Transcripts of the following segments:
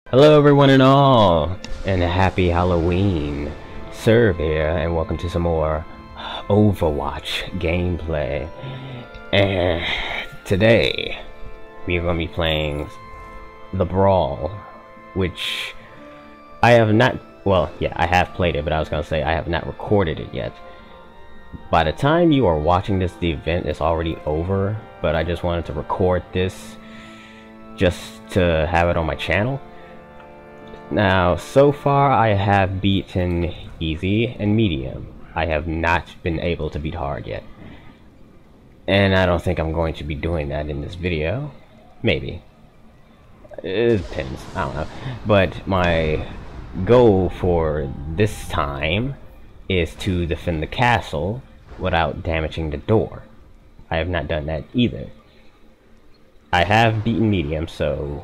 Hello everyone and all, and happy Halloween. Serve here, and welcome to some more Overwatch gameplay. And today, we are going to be playing The Brawl, which I have not, well, yeah, I have played it, but I was going to say I have not recorded it yet. By the time you are watching this, the event is already over, but I just wanted to record this just to have it on my channel. Now, so far I have beaten easy and medium. I have not been able to beat hard yet. And I don't think I'm going to be doing that in this video. Maybe. It depends. I don't know. But my goal for this time is to defend the castle without damaging the door. I have not done that either. I have beaten medium, so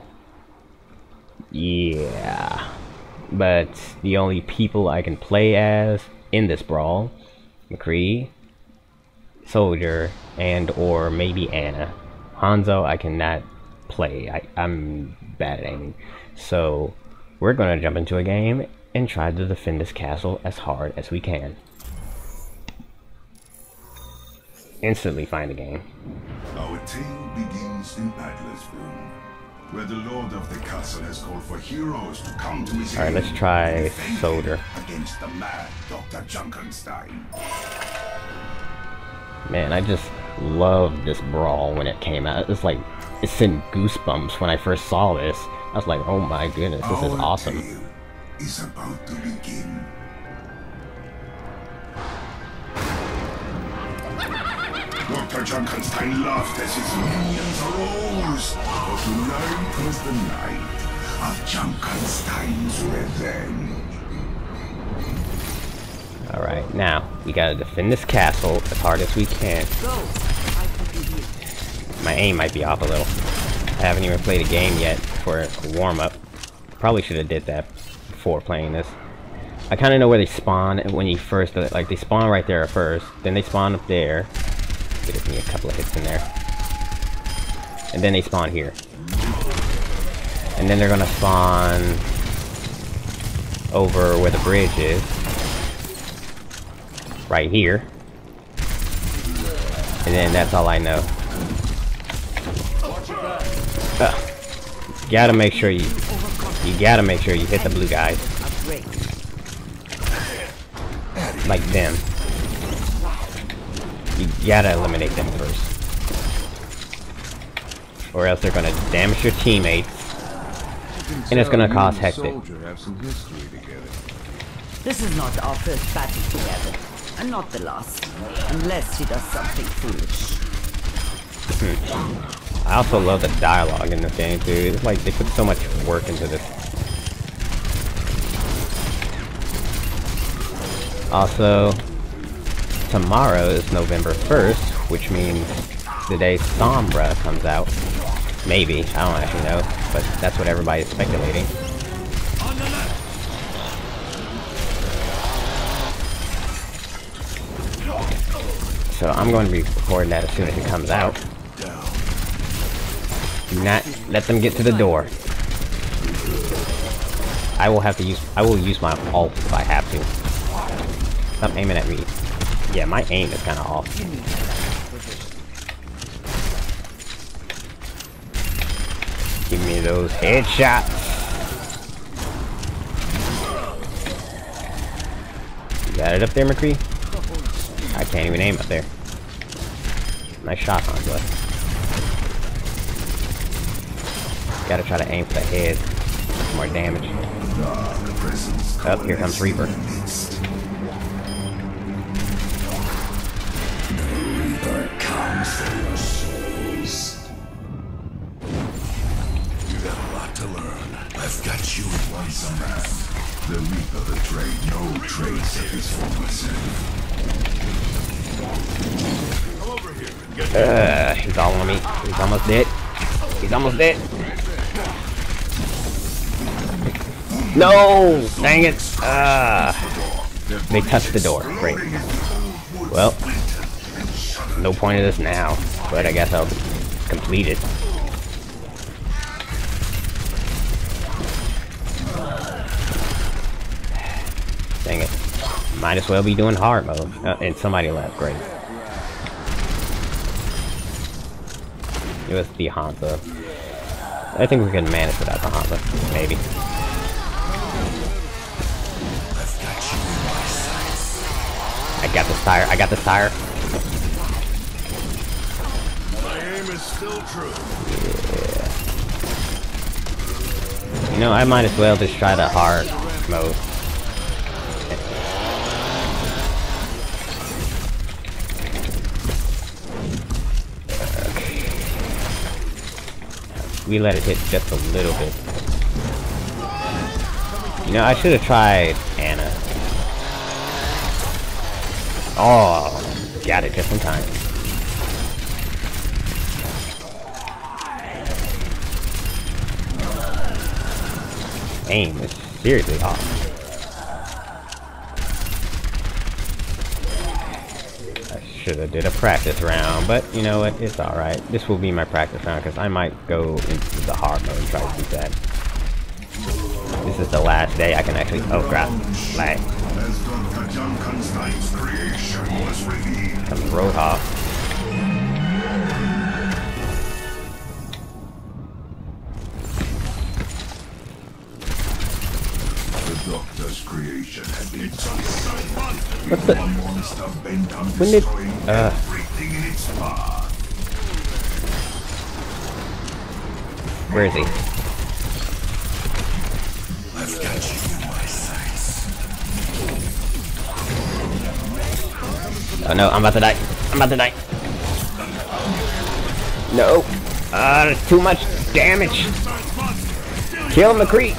yeah, but the only people I can play as in this brawl, McCree, Soldier, and or maybe Ana. Hanzo I cannot play. I'm bad at aiming. So we're gonna jump into a game and try to defend this castle as hard as we can. Instantly find the game. Our tale begins in Adler's Room, where the Lord of the Castle has called for heroes to come to his aid. Alright, let's try Soldier. Against the mad Dr. Junkenstein. Man, I just loved this brawl when it came out. It's like, it sent goosebumps when I first saw this. I was like, oh my goodness, this is awesome. Our tale is about to begin. Dr. Junkenstein laughed as his minions rose, for tonight was the night of Junkenstein's revenge. Alright, now, we gotta defend this castle as hard as we can. My aim might be off a little. I haven't even played a game yet for a warm-up. Probably should have did that before playing this. I kinda know where they spawn when you first, like, they spawn right there at first, then they spawn up there. Give me a couple of hits in there. And then they spawn here. And then they're gonna spawn over where the bridge is. Right here. And then that's all I know. You gotta make sure you gotta make sure you hit the blue guys. Like them. You gotta eliminate them first. Or else they're gonna damage your teammates. And it's gonna cause hectic. This is not our first battle together. And not the last. Unless he does something foolish. I also love the dialogue in this game, dude. It's like they put so much work into this. Also, tomorrow is November 1st, which means the day Sombra comes out. Maybe, I don't actually know, but that's what everybody's speculating. So I'm going to be recording that as soon as it comes out. Do not let them get to the door. I will use my ult if I have to. Stop aiming at me. Yeah, my aim is kind of off. Give me those headshots. You got it up there, McCree? I can't even aim up there. Nice shot, Hanzo. Gotta try to aim for the head. More damage. Oh, here comes Reaper. I've got you once a man. The Reaper betrayed no trace of his former self. Come over here and get He's all on me. He's almost dead. He's almost dead. No! Dang it! They touched the door. Great. Well, no point of this now, but I guess I'll complete it. Dang it. Might as well be doing hard mode. And somebody left. Great. It was the Hanzo. I think we can manage without the Hanzo. Maybe. I got this tire. I got this tire. My aim is still true. Yeah. You know, I might as well just try the hard mode. We let it hit just a little bit. You know, I should have tried Anna. Oh, got it just in time. Aim is seriously off. Should have did a practice round, but you know what? It's alright. This will be my practice round because I might go into the hard mode and try to do that. This is the last day I can actually. Oh crap! Lag. As Dr. Junkenstein's creation was revealed. Comes Roadhog. The Doctor's creation had been What the? a monster bent on When did? destroying everything in its path. Where is he? I've got you in my sights. Oh no! I'm about to die. I'm about to die. No! There's too much damage. Kill McCree.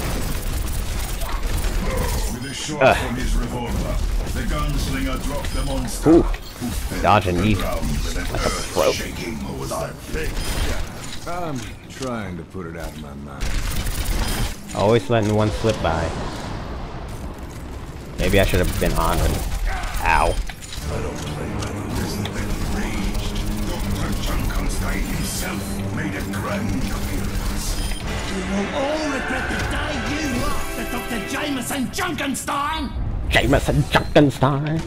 With a shot from his revolver, the gunslinger dropped the monster. Ooh. Who fell Dodging to the these ground with an like a earth pro. shaking was that thing. I'm trying to put it out of my mind. Always letting one slip by. Maybe I should have been on him. Ow. Dr. Junkenstein himself made a grand appearance. You will all regret the day you laughed at Dr. Jameson Junkenstein! Jameson Junkenstein.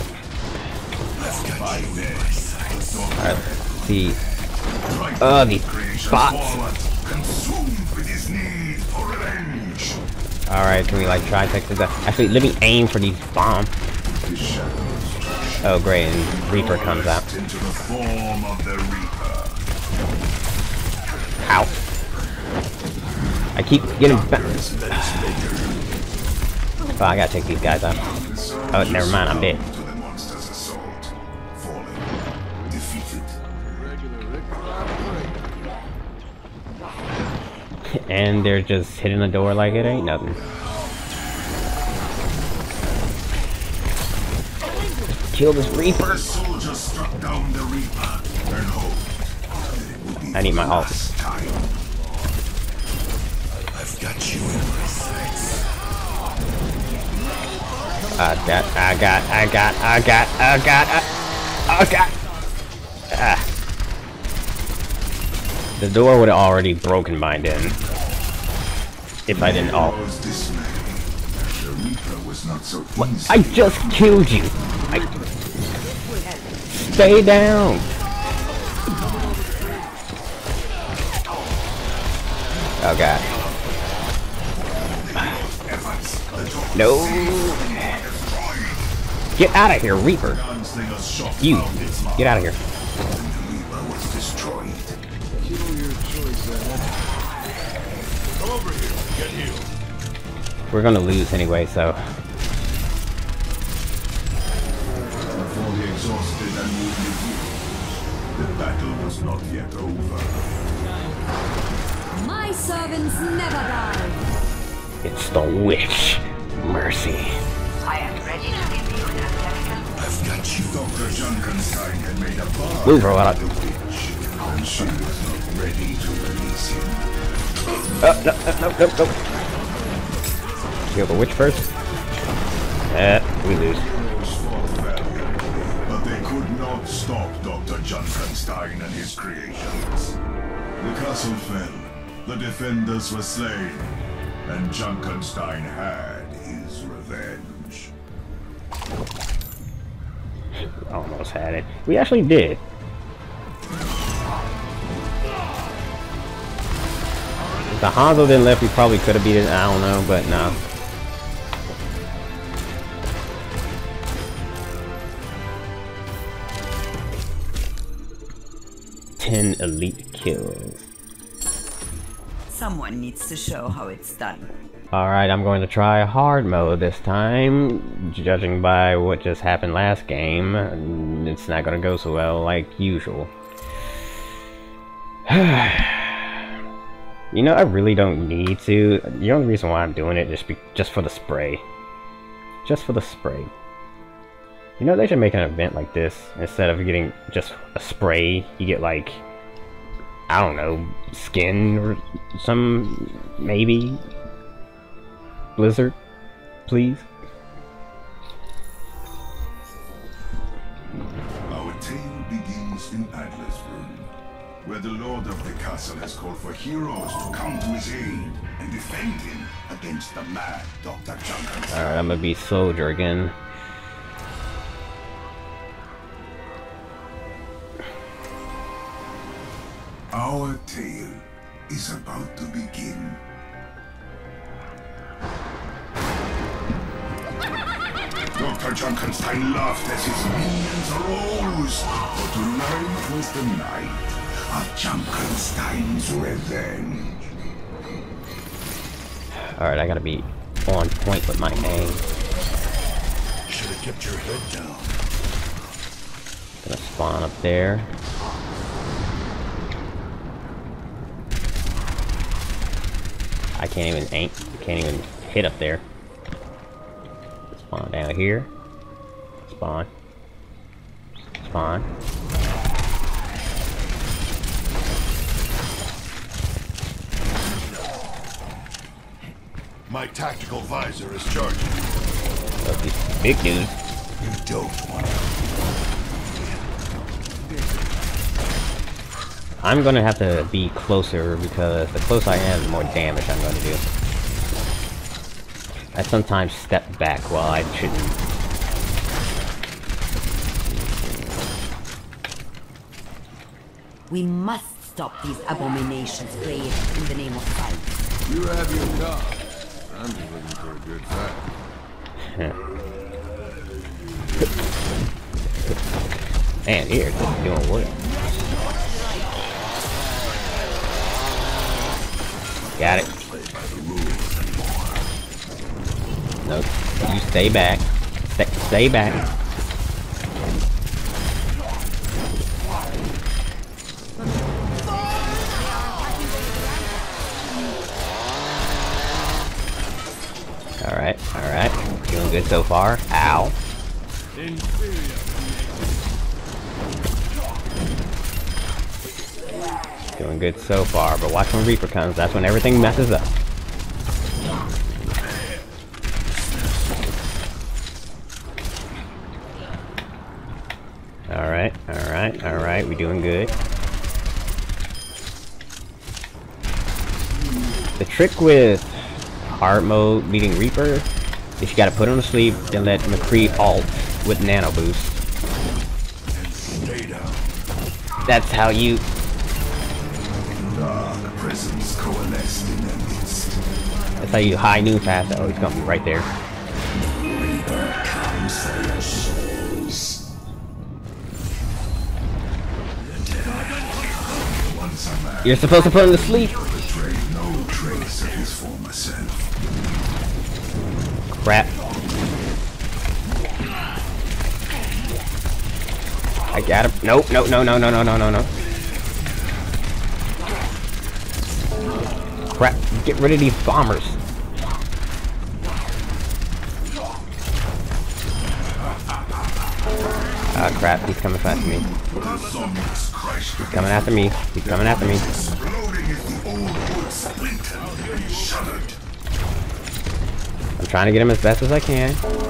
By then, Alright, see. These creation bots. forward, consumed with his need for revenge. Alright, can we like try text that? Actually, let me aim for these bombs. His shadows Oh great, and Reaper comes out. into the form of the Reaper. Ow. I keep getting back. Oh, I gotta take these guys out. Oh, never mind, I'm dead. To the monster's assault, falling, defeated. And they're just hitting the door like it ain't nothing. Kill this Reaper. The soldier struck down the Reaper and hoped that it would be I need my the ult. last time. I've got you in my sights. I got. Ah. The door would have already broken by then. If I didn't ult. Was dismayed. The Reaper was not so easy. I just killed you. Stay down. Oh god. No. Get out of here, Reaper. Gunslinger's shot You. found its mark. Get out of here. The Reaper was destroyed. Come over here. Get healed. We're gonna lose anyway, so. For the exhausted and wounded heroes, the battle was not yet over. My servants never die. It's the witch. Mercy. I am ready to reveal the technical. I've got you. Dr. Junkenstein had made a bargain Move her out. with the witch, and she was not ready to release him. No. Kill the witch first. We lose. Heroes fought valiantly, but they could not stop Dr. Junkenstein and his creations. The castle fell, the defenders were slain, and Junkenstein had his revenge. Almost had it. We actually did. If the Hanzo didn't left, we probably could have beat it. I don't know, but no. Elite kills. Someone needs to show how it's done. Alright, I'm going to try hard mode this time. Judging by what just happened last game, it's not going to go so well like usual. You know, I really don't need to. The only reason why I'm doing it is just for the spray. Just for the spray. You know, they should make an event like this. Instead of getting just a spray, you get like, I don't know, skin or some, maybe. Blizzard, please. Our tale begins in Adlersbrunn, where the lord of the castle has called for heroes to come to his aid and defend him against the mad Dr. Junkenstein. Alright, I'm gonna be soldier again. Our tale is about to begin. Dr. Junkenstein laughed as his minions arose, for tonight was the night of Junkenstein's revenge. Alright, I gotta be on point with my aim. Should have kept your head down. Gonna spawn up there. I can't even aim, can't even hit up there. Spawn down here. Spawn. Spawn. My tactical visor is charging. Oh, these big dudes. You don't want to. I'm gonna have to be closer because the closer I am, the more damage I'm gonna do. I sometimes step back while I shouldn't. We must stop these abominations created in the name of science. You have your job. I'm just looking for a good fight. Man, here, just doing what? Got it. Nope. You stay back. Stay back. Alright, alright. Doing good so far. Ow. Doing good so far, but watch when Reaper comes. That's when everything messes up. Alright, alright, alright. We doing good. The trick with hard mode beating Reaper is you gotta put him to sleep, then let McCree ult with nano boost. That's how you... Presence coalesced in their midst. That's how you high noon fast. Oh, he's gonna be right there. Reaper comes for your souls. Once a man, You're supposed to put him to sleep. betrayed no trace of his former self. Crap. I got him. Nope, no, no, no, no, no, no, no, no. Crap. Get rid of these bombers. Ah, crap. He's coming fast to me. He's coming after me. He's coming after me. Exploding as the old wood splintered and shuddered. I'm trying to get him as best as I can.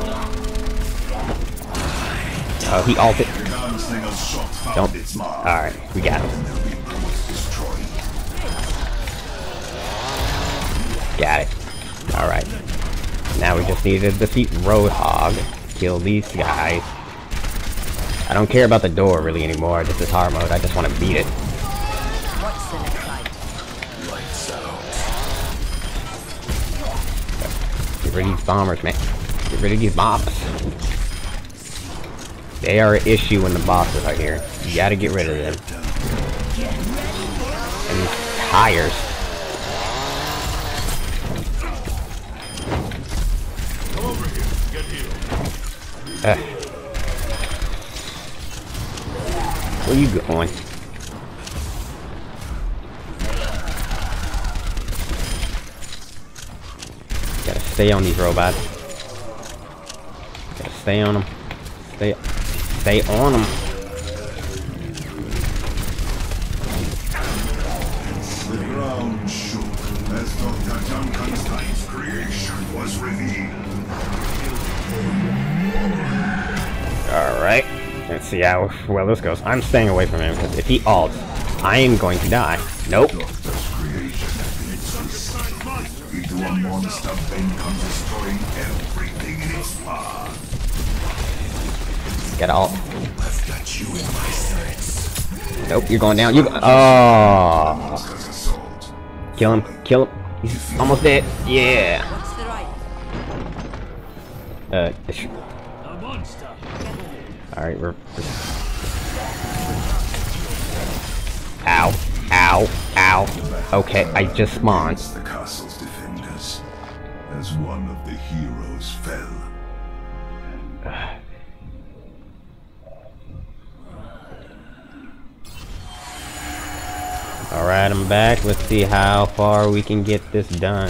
Oh, he ulted. Gunslinger's shot found Don't. its mark. Alright, we got him. The Reaper was destroyed. Got it. Alright. Now we just need to defeat Roadhog. kill these guys. I don't care about the door really anymore. This is hard mode. I just want to beat it. What's the next fight? Get rid of these bombers, man. Get rid of these bombers. They are an issue when the bosses are here. You gotta get rid of them. And these tires. Come over here. Get healed. Where you going? Gotta stay on these robots. Gotta stay on them. Stay on them. The ground shook as Dr. Junkenstein's creation was revealed. Alright. Let's see how well this goes. I'm staying away from him because if he ults, I am going to die. Nope. Doctor's creation has been twisted into a monster bent on destroying everything in its path. Get ult. I've got you in my sights. Nope, you're going down. Oh. Monster's assault. Kill him. Kill him. He's almost dead. Yeah. What's the right? A monster. Alright, we're... Ow. Ow. Ow. Okay, I just spawned. The castle's defenders, as one of the heroes fell. Alright, I'm back. Let's see how far we can get this done.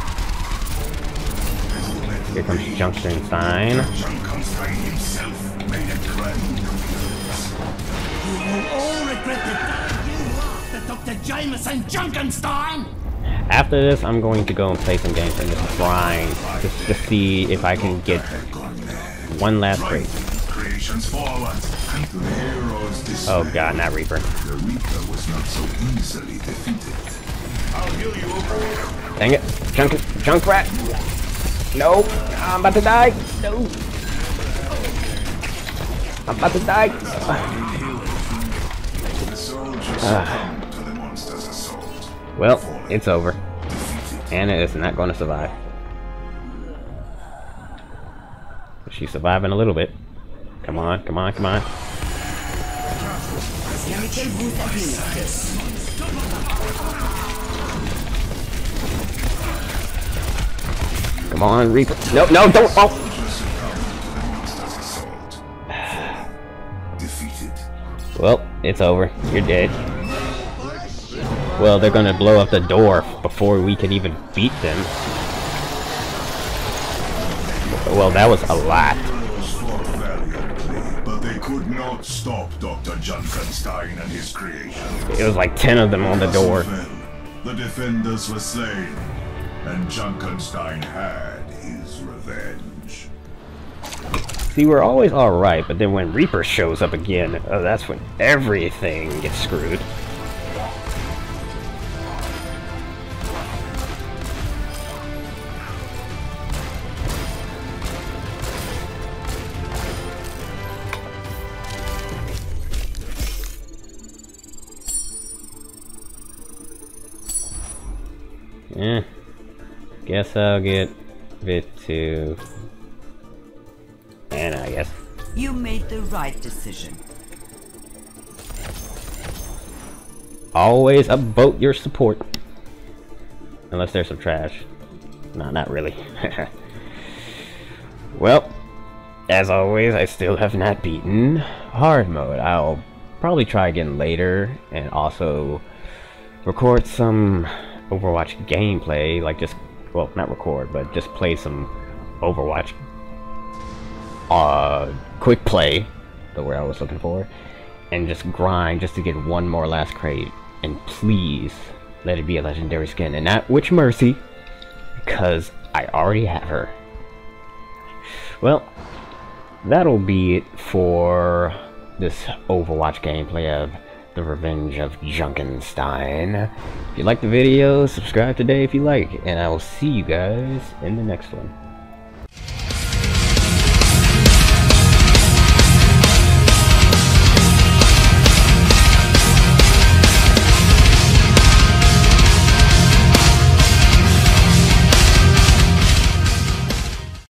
Here comes Junkenstein. Junkenstein himself made a grand appearance. You will all regret the day you laughed at Dr. Jameson Junkenstein! After this, I'm going to go and play some games and just grind. Just to see if I can get one last crate. Creations forward, and to the heroes dismay. Oh god, not Reaper. The Reaper was not so easily defeated. I'll heal you over here. Dang it. Junkrat! No! I'm about to die! No! I'm about to die! The soldiers succumbed to the monster's assault. Well, it's over. Anna is not going to survive. She's surviving a little bit. Come on, come on, come on. Come on, Reaper. No, no, don't! Oh! Defeated. Well, it's over. You're dead. Well, they're gonna blow up the door before we can even beat them. Well, that was a lot. Fought valiantly, but they could not stop Dr. Junkenstein and his creation. It was like 10 of them on the door. The defenders were slain, and Junkenstein had his revenge. See, we're always alright, but then when Reaper shows up again, that's when everything gets screwed. Guess I'll get bit to Anna, I guess. You made the right decision. Always upvote your support. Unless there's some trash. No, not really. Well, as always, I still have not beaten hard mode. I'll probably try again later and also record some Overwatch gameplay, like just, well, not record, but just play some Overwatch quick play, the word I was looking for, and just grind just to get one more last crate, and please let it be a legendary skin, and not Witch Mercy, because I already have her. Well, that'll be it for this Overwatch gameplay of The Revenge of Junkenstein. If you like the video, subscribe today if you like, and I will see you guys in the next one.